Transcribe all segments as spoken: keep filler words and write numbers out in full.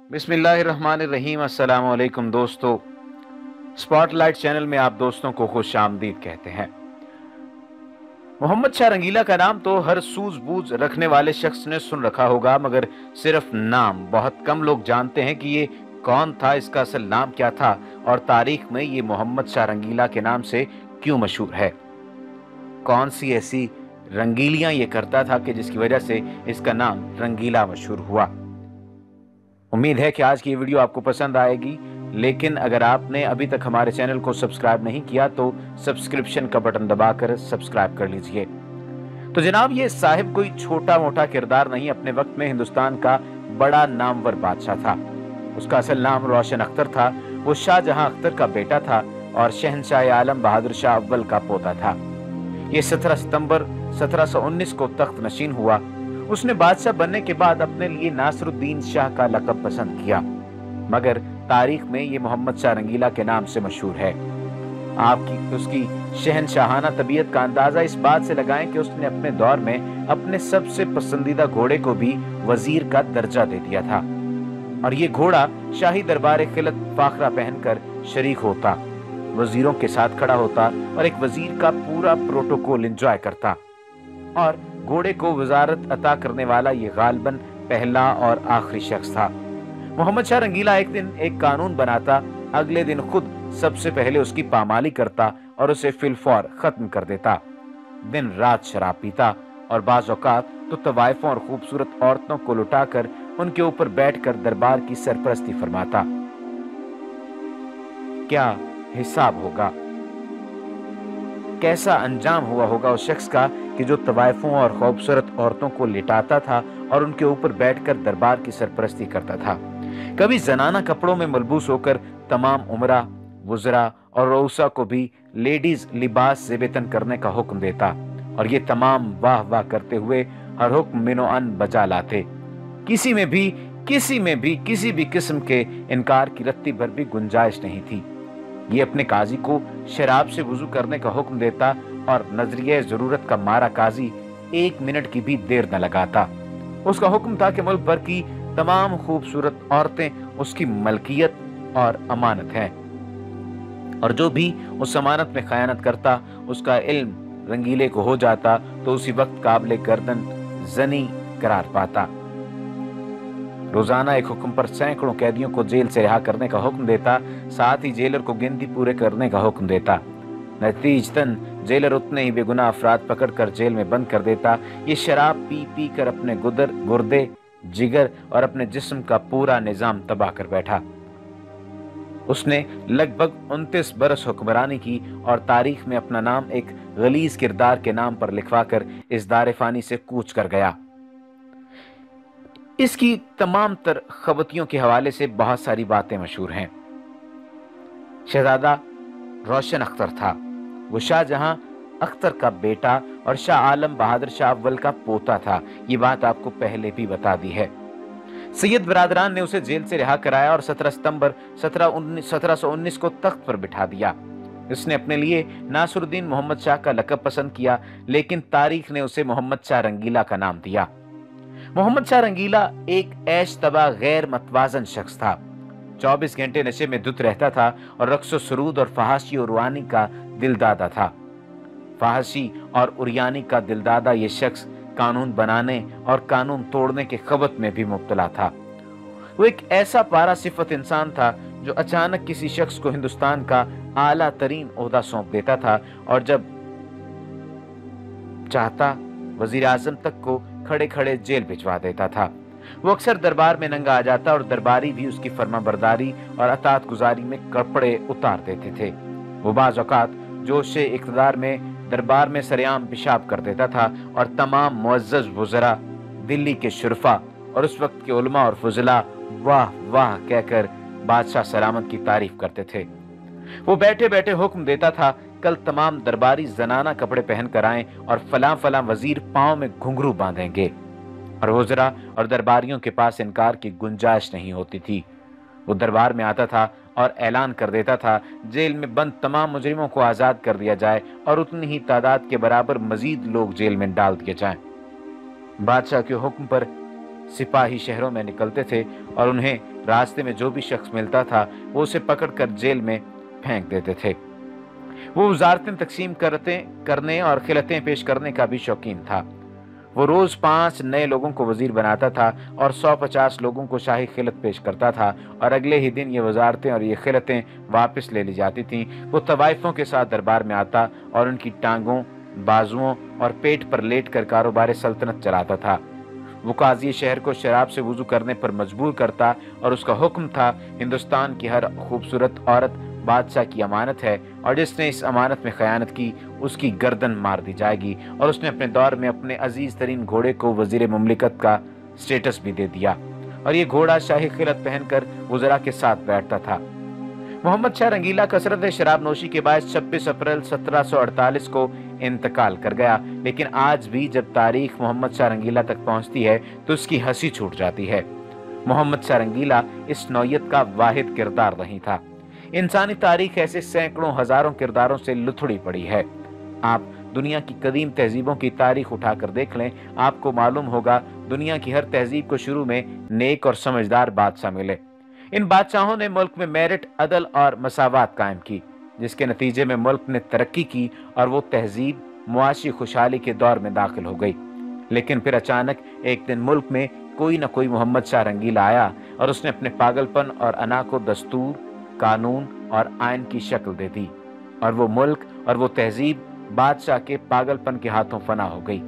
बिस्मिल्लाहिर्रहमानिर्रहीम। अस्सलाम वालेकुम दोस्तों, स्पॉटलाइट चैनल में आप दोस्तों को खुश आमदीद कहते हैं। मोहम्मद शाह रंगीला का नाम तो हर सूझबूझ रखने वाले शख्स ने सुन रखा होगा, मगर सिर्फ नाम बहुत कम लोग जानते हैं कि ये कौन था, इसका असल नाम क्या था और तारीख में ये मोहम्मद शाह रंगीला के नाम से क्यों मशहूर है। कौन सी ऐसी रंगीलियां ये करता था कि जिसकी वजह से इसका नाम रंगीला मशहूर हुआ। उम्मीद है कि आज की ये वीडियो आपको पसंद आएगी, लेकिन अगर आपने अभी तक हमारे चैनल को सब्सक्राइब नहीं किया तो सब्सक्रिप्शन का बटन दबाकर सब्सक्राइब कर लीजिए। तो जनाब, ये साहिब कोई छोटा मोटा किरदार नहीं, अपने वक्त में हिंदुस्तान का बड़ा नामवर बादशाह था। उसका असल नाम रोशन अख्तर था। वो शाहजहां अख्तर का बेटा था और शहंशाह आलम बहादुर शाह अव्वल का पोता था। ये सत्रह सितंबर सत्रह सौ उन्नीस को तख्त नशीन हुआ। उसने बादशाह बनने के बाद अपने लिए नासरुद्दीन शाह का लक़ब पसंद किया, मगर तारीख में ये मोहम्मद शाह रंगीला के नाम से मशहूर है। आपकी उसकी शहनशाहाना तबीयत का अंदाजा इस बात से लगाएं कि उसने अपने दौर में अपने सबसे पसंदीदा घोड़े को भी वजीर का दर्जा दे दिया था, और ये घोड़ा शाही दरबार खिलत फाखरा पहनकर शरीक होता, वजीरों के साथ खड़ा होता और एक वजीर का पूरा प्रोटोकॉल एंजॉय करता। और घोड़े को वजारत अता करने वाला ये गालबन पहला और आखिरी शख्स था। मोहम्मद शाह रंगीला एक दिन एक कानून बनाता, अगले दिन खुद सबसे पहले उसकी पामाली करता और उसे फिलफौर खत्म कर देता। दिन रात शराब पीता और बाज़ औक़ात तो तवाइफों और खूबसूरत औरतों को लुटाकर उनके ऊपर बैठकर दरबार की सरपरस्ती फरमाता। क्या हिसाब होगा, कैसा अंजाम हुआ होगा उस शख्स का कि जो तवाइफों और खूबसूरत औरतों को लिटाता था और उनके ऊपर बैठकर दरबार की सरपरस्ती करता था। कभी जनाना कपड़ों में मलबूस होकर तमाम उमरा, वुज़रा और रऊसा को भी लेडीज लिबास ज़ेबतन करने का हुक्म देता, और ये तमाम वाह वाह करते हुए हर हुक्म मिनो अन बजा लाते। किसी में भी किसी में भी किसी भी किस्म के इनकार की रत्ती भर भी गुंजाइश नहीं थी। ये अपने काजी को शराब से वुजू करने का हुक्म देता और नजरिए जरूरत का मारा काजी एक मिनट की भी देर न लगाता। उसका हुक्म था कि मुल्क भर की तमाम खूबसूरत औरतें उसकी मलकियत और अमानत हैं, और जो भी उस अमानत में खयानत करता उसका इल्म रंगीले को हो जाता तो उसी वक्त काबिल गर्दन जनी करार पाता। रोजाना एक हुक्म पर सैकड़ों कैदियों को जेल से रिहा करने का हुक्म देता, साथ ही जेलर को गिनती पूरे करने का हुक्म देता। नतीजतन जेलर उतने ही बेगुनाह अफराद पकड़कर जेल में बंद कर देता। ये शराब पी पी कर अपने गुदर गुर्दे जिगर और अपने जिस्म का पूरा निजाम तबाह कर बैठा। उसने लगभग उनतीस बरस हुक्मरानी की और तारीख में अपना नाम एक गलीज किरदार के नाम पर लिखवाकर इस दारे फानी से कूच कर गया। इसकी तमाम तर खबतियों के हवाले से बहुत सारी बातें मशहूर हैं। शहजादा रोशन अख्तर था। वो शाहजहां अख्तर का बेटा और शाह आलम बहादुर शाह अव्वल का पोता था। ये बात आपको पहले भी बता दी है। सैयद बरादरान ने उसे जेल से रिहा कराया और सत्रह सितंबर सत्रह सौ उन्नीस को तख्त पर बिठा दिया। उसने अपने लिए नासरुद्दीन मोहम्मद शाह का लक़ब पसंद किया, लेकिन तारीख ने उसे मोहम्मद शाह रंगीला का नाम दिया। मोहम्मद शाह रंगीला एक ऐश तबा गैर मतवाजन शख्स था। चौबीस घंटे नशे में धुत रहता था और रक्सो सरूद और फहाशी और उरियानी का दिलदादा था। फहाशी और उरियानी का दिलदादा ये शख्स कानून बनाने और कानून तोड़ने के खबत में भी मुब्तला था। वो एक ऐसा पारा सिफत इंसान था जो अचानक किसी शख्स को हिंदुस्तान का आला तरीन ओहदा सौंप देता था और जब चाहता वजीर आजम तक को खड़े खड़े जेल भिजवा देता था। वो अक्सर दरबार में नंगा आ जाता और दरबारी भी उसकी फर्माबरदारी और अतात गुजारी में कपड़े उतार देते थे। वो बाज़ औक़ात जोशे इक़्तिदार में दरबार में सरेआम पेशाब कर देता था और तमाम मुअज़्ज़ज़ वुज़रा, दिल्ली के शुरफा और उस वक्त के उलमा और फुज़ला वाह वाह कहकर बादशाह सलामत की तारीफ करते थे। वो बैठे बैठे हुक्म देता था, कल तमाम दरबारी जनाना कपड़े पहन कर आएं और फलां फलां वजीर पांव में घुंघरू बांधेंगे, और वज़रा और दरबारियों के पास इनकार की गुंजाइश नहीं होती थी। वो दरबार में आता था और ऐलान कर देता था, जेल में बंद तमाम मुजरिमों को आज़ाद कर दिया जाए और उतनी ही तादाद के बराबर मजीद लोग जेल में डाल दिए जाएं। बादशाह के हुक्म पर सिपाही शहरों में निकलते थे और उन्हें रास्ते में जो भी शख्स मिलता था वो उसे पकड़कर जेल में फेंक देते थे। वो वजारतें तकसीम करते करने और खिलतें पेश करने का भी शौकीन था। वो रोज पांच नए लोगों को वजीर बनाता था और सौ पचास लोगों को शाही खिलत पेश करता था, और अगले ही दिन ये वजारतें और ये खिलतें वापस ले ली जाती थीं। वो तवाइफों के साथ दरबार में आता और उनकी टांगों, बाजुओं और पेट पर लेट कर कारोबार सल्तनत चलाता था। वो काजी शहर को शराब से वुजू करने पर मजबूर करता और उसका हुक्म था, हिंदुस्तान की हर खूबसूरत औरत बादशाह की अमानत है और जिसने इस अमानत में खयानत की उसकी गर्दन मार दी जाएगी। और उसने अपने दौर में अपने अजीज तरीन घोड़े को वजीर मुमलिकत का स्टेटस भी दे दिया और ये घोड़ा शाही खिलत पहनकर वज़रा के साथ बैठता था। मोहम्मद शाह रंगीला कसरत शराब नोशी के बाद छब्बीस अप्रैल सत्रह सौ अड़तालीस को इंतकाल कर गया, लेकिन आज भी जब तारीख मोहम्मद शाह रंगीला तक पहुंचती है तो उसकी हंसी छूट जाती है। मोहम्मद शाह रंगीला इस नौयत का वाहिद किरदार नहीं था। इंसानी तारीख ऐसे सैकड़ों हजारों किरदारों से लुथड़ी पड़ी है। आप दुनिया की कदीम तहजीबों की तारीख उठाकर देख लें, आपको मालूम होगा दुनिया की हर तहजीब को शुरू में नेक और समझदार बादशाह मिले। इन बादशाहों ने मुल्क में मेरिट, अदल और मसावत कायम की, जिसके नतीजे में मुल्क ने तरक्की की और वो तहजीब मुआशी खुशहाली के दौर में दाखिल हो गई। लेकिन फिर अचानक एक दिन मुल्क में कोई न कोई मोहम्मद शाह रंगीला आया और उसने अपने पागलपन और अना को दस्तूर, कानून और आइन की शक्ल दे दी और वो मुल्क और वो तहजीब बादशाह के पागलपन के हाथों फना हो गई।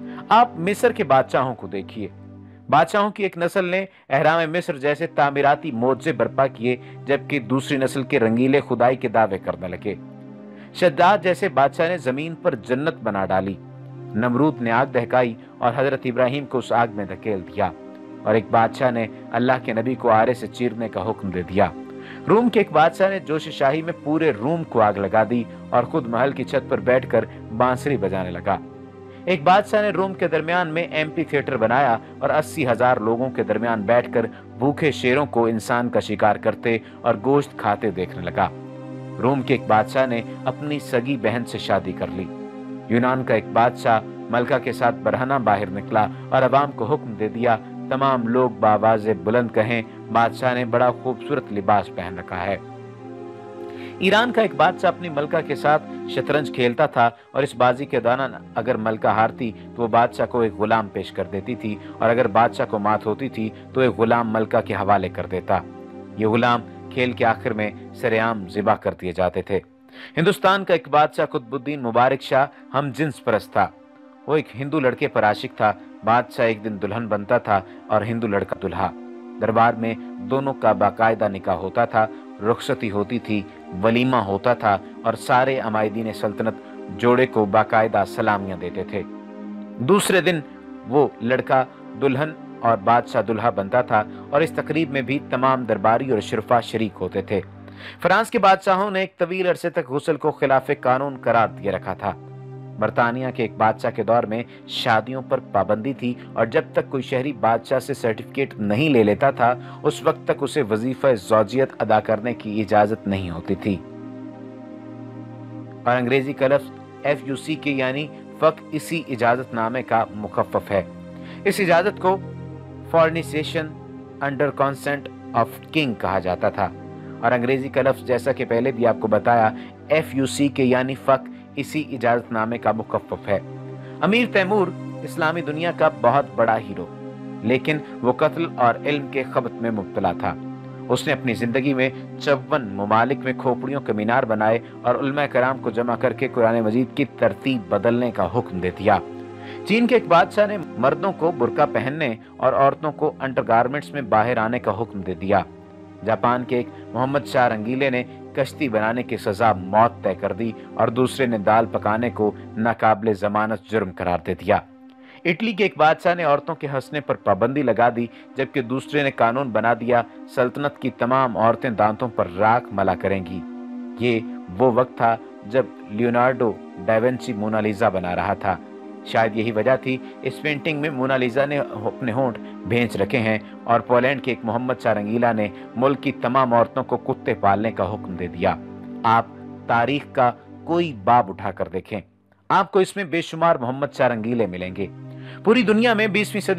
आप मिस्र के बादशाहों को देखिए। बादशाहों की एक नस्ल ने अहराम मिस्र जैसे तामीराती मोज़े बर्पा किए, जबकि दूसरी नस्ल के रंगीले खुदाई के दावे करने लगे। शद्दाद जैसे बादशाह ने जमीन पर जन्नत बना डाली। नमरूद ने आग दहकाई और हजरत इब्राहिम को उस आग में धकेल दिया, और एक बादशाह ने अल्लाह के नबी को आरे से चीरने का हुक्म दे दिया। रूम के एक बादशाह ने जोश शाही में पूरे रूम को आग लगा दी और खुद महल की छत पर बैठकर बांसुरी बजाने लगा। एक बादशाह ने रोम के दरमियान में एम्पी थिएटर बनाया और अस्सी हजार लोगों के दरमियान बैठकर भूखे शेरों को इंसान का शिकार करते और गोश्त खाते देखने लगा। रोम के एक बादशाह ने अपनी सगी बहन से शादी कर ली। यूनान का एक बादशाह मलका के साथ बरहना बाहर निकला और अवाम को हुक्म दे दिया, तमाम लोग बावाज़े बुलंद कहें, बादशाह ने बड़ा खूबसूरत लिबास पहन रखा है। ईरान का एक बादशाह अपनी मलका के साथ शतरंज खेलता था और इस बाजी के दौरान अगर मलका हारती तो वो बादशाह को एक गुलाम पेश कर देती थी, और अगर बादशाह को मात होती थी तो एक गुलाम मलका के हवाले कर देता। ये गुलाम खेल के आखिर में सरेआम ज़िबा कर दिए जाते थे। हिंदुस्तान का एक बादशाह कुतुबुद्दीन मुबारक शाह हम जिन्स परस्त था। वो एक हिंदू लड़के पर आशिक था। बादशाह एक दिन दुल्हन बनता था और हिंदू लड़का दुल्हा। दरबार में दोनों का बाकायदा निकाह होता था, रुखसती होती थी, वलीमा होता था और सारे अमायदीन सल्तनत जोड़े को बाकायदा सलामियां देते थे। दूसरे दिन वो लड़का दुल्हन और बादशाह दुल्हा बनता था और इस तकरीब में भी तमाम दरबारी और शरफा शरीक होते थे। फ्रांस के बादशाहों ने एक तवील अरसे तक गुस्ल को खिलाफे कानून करार दिए रखा था। बरतानिया के एक बादशाह के दौर में शादियों पर पाबंदी थी और जब तक कोई शहरी बादशाह से सर्टिफिकेट नहीं ले लेता था उस वक्त तक उसे वजीफा ज़ौजियत अदा करने की इजाजत नहीं होती थी। और अंग्रेजी का लफ्ज एफ यू सी के यानी फक इसी इजाजतनामे का मुखफ़्फ़ है। इस इजाजत को fornication under consent of king कहा जाता था। और अंग्रेजी का लफ्ज जैसा कि पहले भी आपको बताया एफ यू सी के यानी फक इसी इजाजतनामे का मुखफ़्फ़फ़ है। अमीर तैमूर इस्लामी दुनिया का बहुत बड़ा हीरो, लेकिन वो कत्ल और इल्म के खबत में मुब्तला था। उसने अपनी जिंदगी में चौवन ममालिक में खोपड़ियों के मीनार बनाए और उलमा कराम को जमा करके कुरान मजीद की तरतीब बदलने का हुक्म दे दिया। चीन के एक बादशाह ने मर्दों को बुर्का पहनने और औरतों को अंडरगारमेंट्स में बाहर आने का हुक्म दे दिया। जापान के एक मोहम्मद शाह रंगीले ने कश्ती बनाने की सजा मौत तय कर दी और दूसरे ने दाल पकाने को नाकाबिले जमानत जुर्म करार दे दिया। इटली के एक बादशाह ने औरतों के हंसने पर पाबंदी लगा दी, जबकि दूसरे ने कानून बना दिया सल्तनत की तमाम औरतें दांतों पर राख मला करेंगी। ये वो वक्त था जब लियोनार्डो डा विंची मोनालिसा बना रहा था। शायद यही वजह थी इस पेंटिंग में मोनालिसा ने अपने होंठ भेंच रखे हैं और पोलैंड के एक मोहम्मद शाह रंगीला ने मुल्क की तमाम औरतों को कुत्ते पालने का हुक्म दे दिया। आप तारीख का कोई बाब उठाकर देखें, आपको इसमें बेशुमार मोहम्मद शाह रंगीले मिलेंगे। पूरी दुनिया में बीसवीं सदी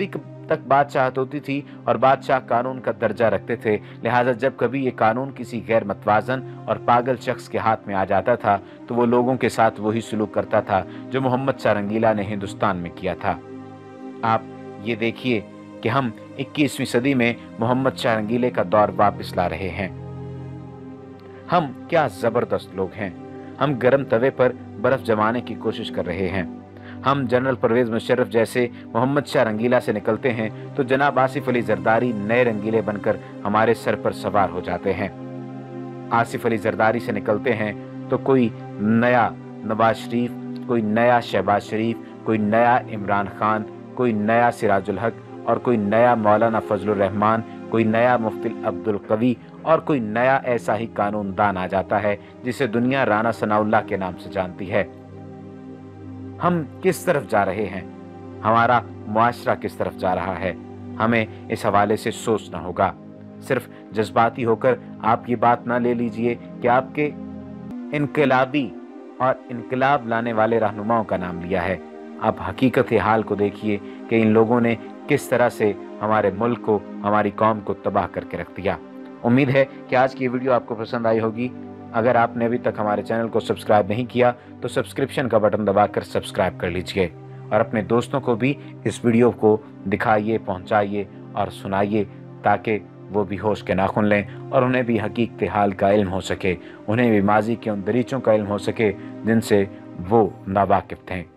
तक बादशाहत होती थी और बादशाह कानून का दर्जा रखते थे। लिहाजा जब कभी ये कानून किसी गैर मतवाजन और पागल शख्स के हाथ में आ जाता था तो वो लोगों के साथ वही सलूक करता था जो मोहम्मद शाह रंगीला ने हिंदुस्तान में किया था। आप ये देखिए कि हम इक्कीसवीं सदी में मोहम्मद शाह रंगीले का दौर वापस ला रहे हैं। हम क्या जबरदस्त लोग हैं। हम गर्म तवे पर बर्फ जमाने की कोशिश कर रहे हैं। हम जनरल परवेज मुशर्रफ जैसे मोहम्मद शाह रंगीला से निकलते हैं तो जनाब आसिफ अली जरदारी नए रंगीले बनकर हमारे सर पर सवार हो जाते हैं। आसिफ अली जरदारी से निकलते हैं तो कोई नया नवाज शरीफ, कोई नया शहबाज शरीफ, कोई नया इमरान खान, कोई नया सिराजुल हक और कोई नया मौलाना फजलुर रहमान, कोई नया मुफ्ती अब्दुल कवी और कोई नया ऐसा ही कानून दान आ जाता है जिसे दुनिया राना सनाउल्लाह के नाम से जानती है। हम किस तरफ जा रहे हैं, हमारा मुआशरा किस तरफ जा रहा है, हमें इस हवाले से सोचना होगा। सिर्फ जज्बाती होकर आप ये बात ना ले लीजिए कि आपके इनकलाबी और इनकलाब लाने वाले रहनुमाओं का नाम लिया है। आप हकीकत हाल को देखिए कि इन लोगों ने किस तरह से हमारे मुल्क को, हमारी कौम को तबाह करके रख दिया। उम्मीद है कि आज की वीडियो आपको पसंद आई होगी। अगर आपने अभी तक हमारे चैनल को सब्सक्राइब नहीं किया तो सब्सक्रिप्शन का बटन दबाकर सब्सक्राइब कर लीजिए और अपने दोस्तों को भी इस वीडियो को दिखाइए, पहुंचाइए और सुनाइए ताकि वो भी होश के नाखुन लें और उन्हें भी हकीकत हाल का इल्म हो सके, उन्हें भी माजी के उन दरीचों का इल्म हो सके जिनसे वो नावाकिफ थे।